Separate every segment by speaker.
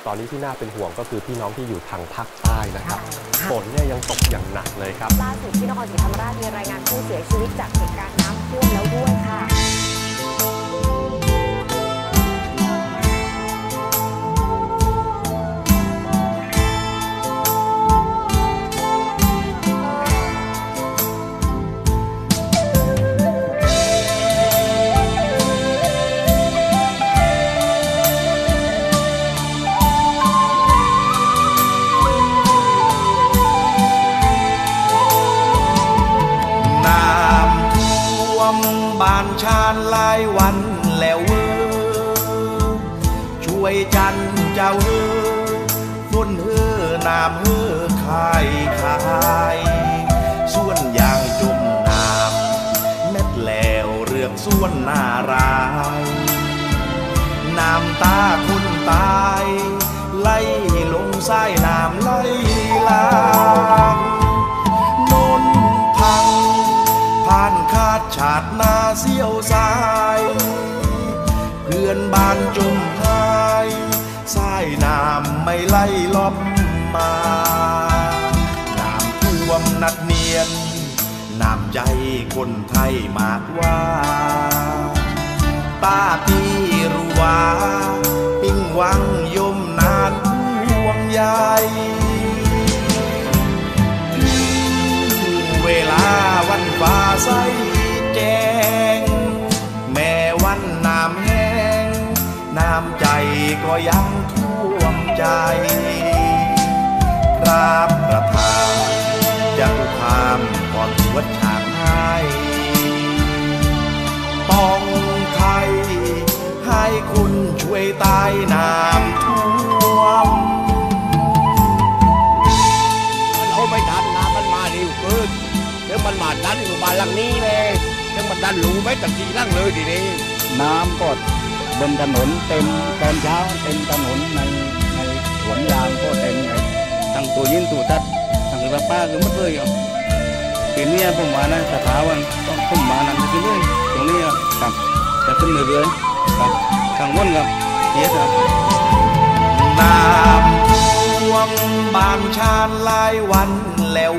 Speaker 1: ตอนนี้ที่น่าเป็นห่วงก็คือพี่น้องที่อยู่ทางภาคใต้นะครับฝนเนี่ยยังตกอย่างหนักเลยครับ
Speaker 2: ล่าสุดที่นครศรีธรรมราชมีรายงานผู้เสียชีวิตจากเหตุการณ์น้ำท่วมแล้วด้วยค่ะ
Speaker 3: บ้านชานหลายวันแล้วช่วยจันเจ้าฝนน้ำคายส่วนยางจมน้ำเม็ดแล้วเรือกส่วนนารายน้ำตาคนตายไหลลงสายน้ำไหลหลากนนพังผ่านคาดฉาดนาเสี้ยวสายเพื่อนบ้านจมหายสายน้ำไม่ไหลล้อมมาน้ำท่วมนัดเนียนน้ำใจคนไทยมากว่าตาตีรู้ว่าปิ้งหวังยมนานห่วงใยเวลาวันฟ้าใสแจ้งแม้วันน้ำแห้งน้ำใจก็ยังท่วมใจพระประธานจะทุกคำก่อนทวดฉากให้ต้องไทยให้คุณช่วยตายน้ำท่วม
Speaker 4: เอาไม่ทันน้ำมันมาเร็วเกินเดี๋ยวมันมาดันอยู่บ้านหลังนี้เลยเดี๋ยวมันดันหลูไม่ตัดทีนั่งเลยทีนี้
Speaker 5: น้ำก็บนถนนเต็มตอนเช้าเต็มถนนในสวนยางก็เต็มเลยตั้งตัวยินตัวตัดตั้งกระป้าคือไม่เคยอ่ะทีนี้ผมมานะสถาวันต้องผมมานั่นที่นี่ตรงนี้ครับจะขึ้นเรื่อยๆครับทางวนครับเยอะครับ
Speaker 3: น้ำท่วมบ้านชานหลายวันแล้ว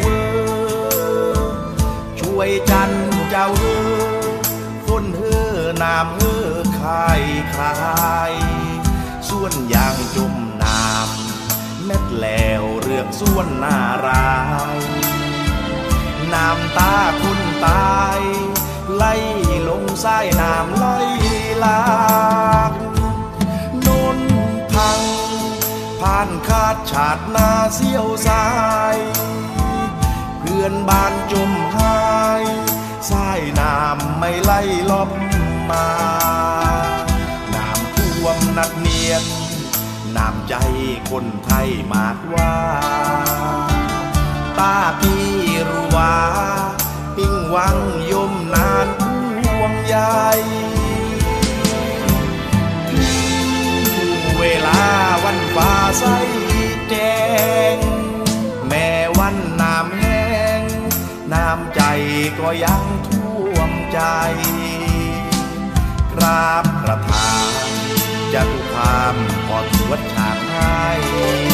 Speaker 3: ช่วยจันเจ้าฝนน้ำคายส่วนยางจมน้ำเม็ดแล้วเรือกส่วนนารายน้ำตาคุณตายไหลลงสายน้ำไหลหลากนนพังผ่านคาดฉาดนาเสี้ยวสายเพื่อนบ้านจมหายสายน้ำไม่ไหลล้อมมาน้ำท่วมนักเนียนน้ำใจคนไทยมากว่าตาพี่รู้ว่าปิ้งหวังยมนานห่วงใยเวลาวันฟ้าใสแจ้งแม้วันน้ำแห้งน้ำใจก็ยังท่วมใจกราบประทานจะทุกคำขอทวดฉากให้